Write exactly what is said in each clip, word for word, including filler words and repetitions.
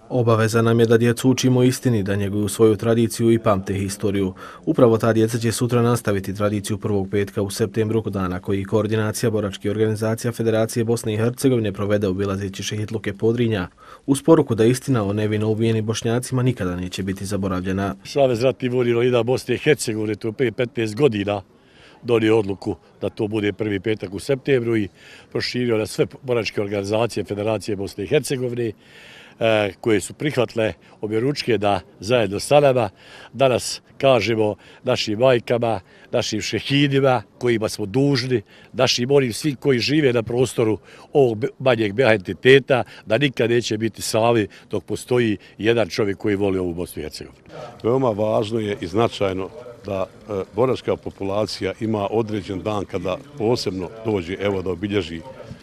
Obaveza nam je da djecu učimo istini, da njeguju svoju tradiciju i pamte historiju. Upravo ta djeca će sutra nastaviti tradiciju prvog petka u septembru, dana koji koordinacija boračkih organizacija Federacije Bosne i Hercegovine provede obilazeći šehitluke Podrinja, uz poruku da istina o nevino ubijenim Bošnjacima nikada neće biti zaboravljena. Savez ratnih vojnih invalida Bosne i Hercegovine to prije petnaest godina donio odluku da to bude prvi petak u septembru i proširio na sve boračke organizacije Federacije Bosne i Hercegovine koje su prihvatile objeručke da zajedno sa nama danas kažemo našim majkama, našim šehidima kojima smo dužni, našim onim svi koji žive na prostoru ovog manjeg B H entiteta, da nikad neće biti sami dok postoji jedan čovjek koji voli ovu Bosnu i Hercegovinu. Veoma važno je i značajno da boračka populacija ima određen dan kada posebno dođe evo da obilježi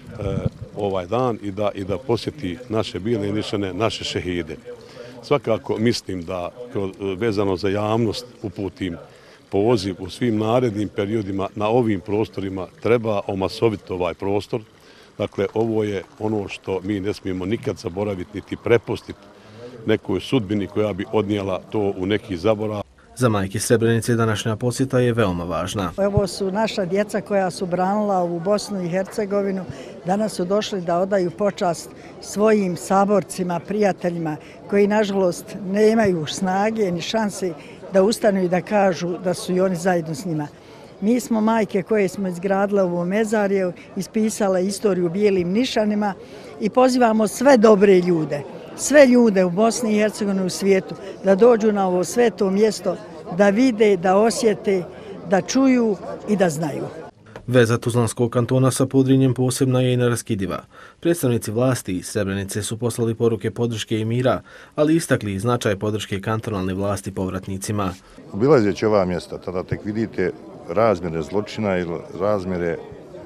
ovaj dan i da, i da posjeti naše bijele nišane, naše šehide. Svakako mislim da vezano za javnost uputim poziv u svim narednim periodima na ovim prostorima treba omasoviti ovaj prostor. Dakle, ovo je ono što mi ne smijemo nikad zaboraviti niti prepustiti nekoj sudbini koja bi odnijela to u neki zaborav. Za majke Srebrenice današnja posjeta je veoma važna. Ovo su naša djeca koja su branila ovu Bosnu i Hercegovinu. Danas su došli da odaju počast svojim saborcima, prijateljima koji nažalost nemaju snage ni šanse da ustanu i da kažu da su i oni zajedno s njima. Mi smo majke koje smo izgradile ovo mezarje, ispisale istoriju bijelim nišanima i pozivamo sve dobre ljude, sve ljude u Bosni i Hercegovini u svijetu da dođu na ovo sveto mjesto, da vide, da osjete, da čuju i da znaju. Veza Tuzlanskog kantona sa Podrinjem posebna je i neraskidiva. Predstavnici vlasti iz Srebrenice su poslali poruke podrške i mira, ali istakli značaj podrške kantonalne vlasti povratnicima. Obilazeći ova mjesta, tada tek vidite razmjere zločina ili razmjere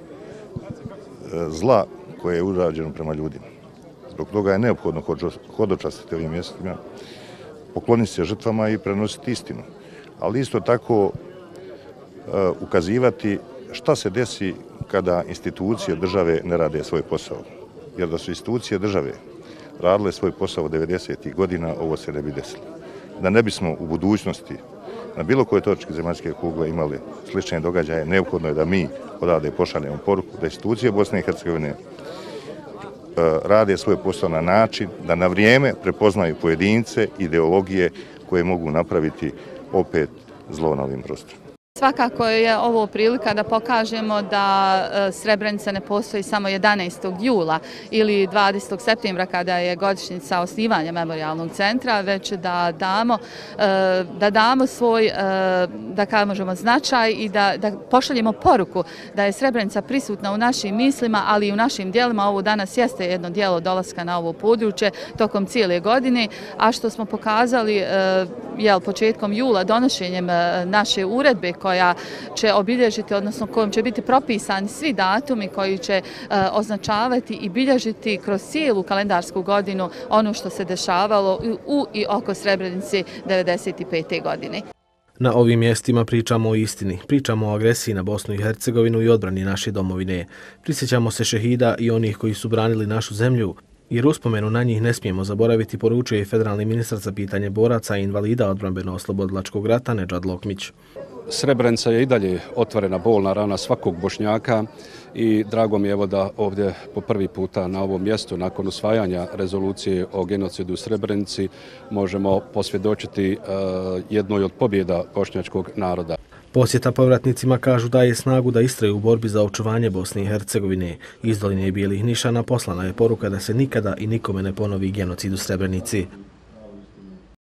zla koje je urađeno prema ljudima. Zbog toga je neophodno hodočastiti ovim mjestima, pokloniti se žrtvama i prenositi istinu. Ali isto tako ukazivati šta se desi kada institucije države ne rade svoj posao. Jer da su institucije države radile svoj posao devedesetih godina, ovo se ne bi desilo. Da ne bismo u budućnosti na bilo kojoj točki zemaljske kugle imali slične događaje, neophodno je da mi odavde pošaljemo poruku da institucije Bosne i Hercegovine rade svoj posao na način da na vrijeme prepoznaju pojedince, ideologije koje mogu napraviti opet zlo na ovim prostorima. Svakako je ovo prilika da pokažemo da Srebrenica ne postoji samo jedanaestog jula ili dvadesetog septembra kada je godišnjica osnivanja memorijalnog centra, već da damo, da damo svoj, da kažemo, značaj i da, da pošaljemo poruku da je Srebrenica prisutna u našim mislima, ali i u našim dijelima. Ovo danas jeste jedno dijelo dolaska na ovo područje tokom cijele godine, a što smo pokazali jel, početkom jula donošenjem naše uredbe koja će obilježiti, odnosno kojom će biti propisani svi datumi koji će označavati i bilježiti kroz cijelu kalendarsku godinu ono što se dešavalo u i oko Srebrenice devedeset pete. godine. Na ovim mjestima pričamo o istini, pričamo o agresiji na Bosnu i Hercegovinu i odbrani naše domovine. Prisjećamo se šehida i onih koji su branili našu zemlju, jer uspomenu na njih ne smijemo zaboraviti, poručuje i federalni ministar za pitanje boraca i invalida odbrambeno-oslobodilačkog rata Nedžad Lokmić. Srebrenica je i dalje otvorena bolna rana svakog Bošnjaka i drago mi je evo da ovdje po prvi puta na ovom mjestu nakon usvajanja rezolucije o genocidu u Srebrenici možemo posvjedočiti jednoj od pobjeda bošnjačkog naroda. Posjeta povratnicima kažu daje snagu da istraju u borbi za očuvanje Bosne i Hercegovine. Iz doline Bijelih nišana poslana je poruka da se nikada i nikome ne ponovi genocid u Srebrenici.